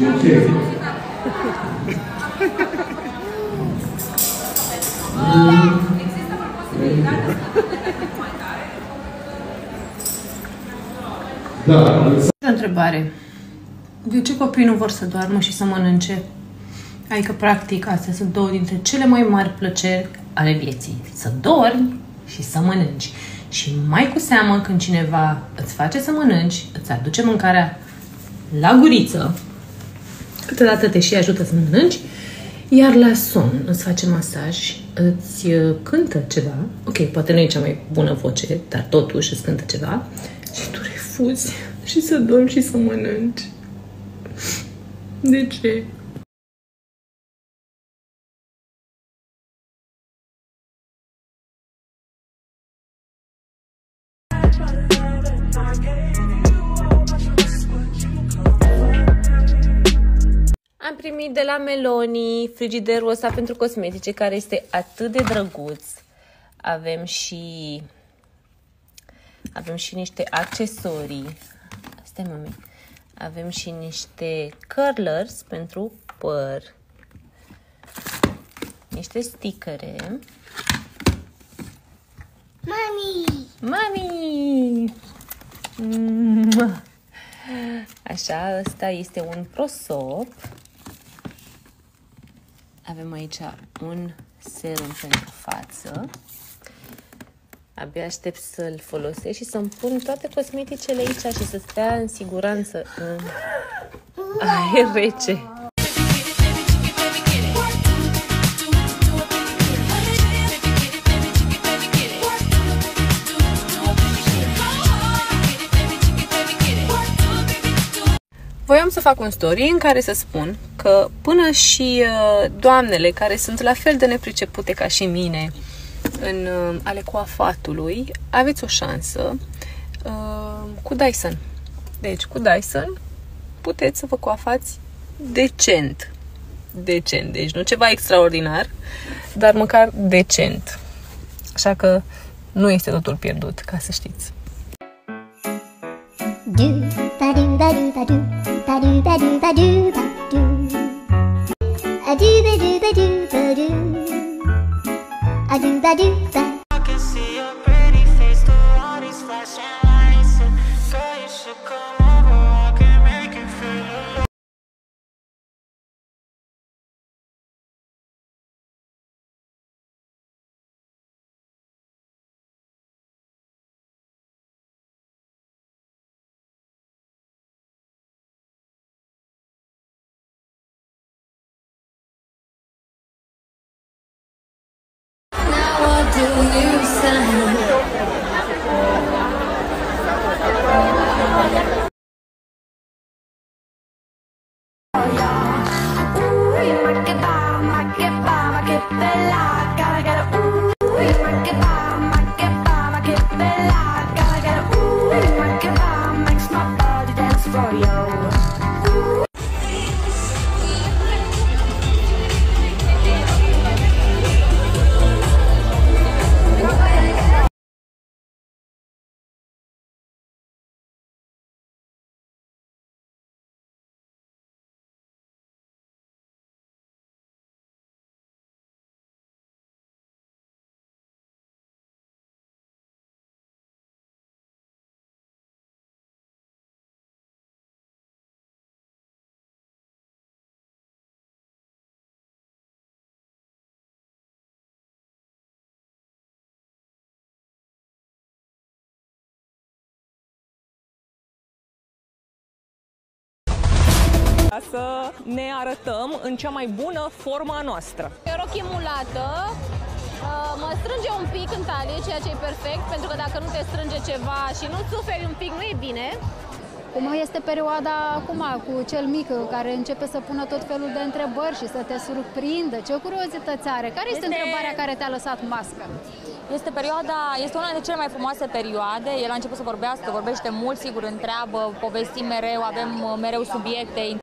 Ce? Da. Întrebare. De ce copiii nu vor să doarmă și să mănânce? Adică, practic, astea sunt două dintre cele mai mari plăceri ale vieții. Să dormi și să mănânci. Și mai cu seamă când cineva îți face să mănânci, îți aduce mâncarea la guriță, câteodată te și ajută să mănânci, iar la somn îți face masaj, îți cântă ceva, ok, poate nu e cea mai bună voce, dar totuși îți cântă ceva și tu refuzi și să dormi și să mănânci. De ce? Am primit de la Meloni frigiderul ăsta pentru cosmetice, care este atât de drăguț. Avem și niște accesorii. Stai, mami. Avem și niște curlers pentru păr. Niște stickere. Mami! Mami! Așa, ăsta este un prosop. Avem aici un serum pentru față. Abia aștept să-l folosesc și să-mi pun toate cosmeticele aici și să stea în siguranță în aer rece. Voiam să fac un story în care să spun că până și doamnele care sunt la fel de nepricepute ca și mine în ale coafatului, aveți o șansă cu Dyson. Deci, cu Dyson puteți să vă coafați decent. Decent. Deci nu ceva extraordinar, dar măcar decent. Așa că nu este totul pierdut, ca să știți. Să ne arătăm în cea mai bună forma noastră. E o rochie mulată, mă strânge un pic în talie, ceea ce e perfect, pentru că dacă nu te strânge ceva și nu suferi un pic, nu e bine. Cum este perioada acum cu cel mic care începe să pună tot felul de întrebări și să te surprindă? Ce curiozități are? Care este întrebarea care te-a lăsat mască? Este una dintre cele mai frumoase perioade. El a început să vorbească, vorbește mult, sigur, întreabă, povestim mereu, avem mereu subiecte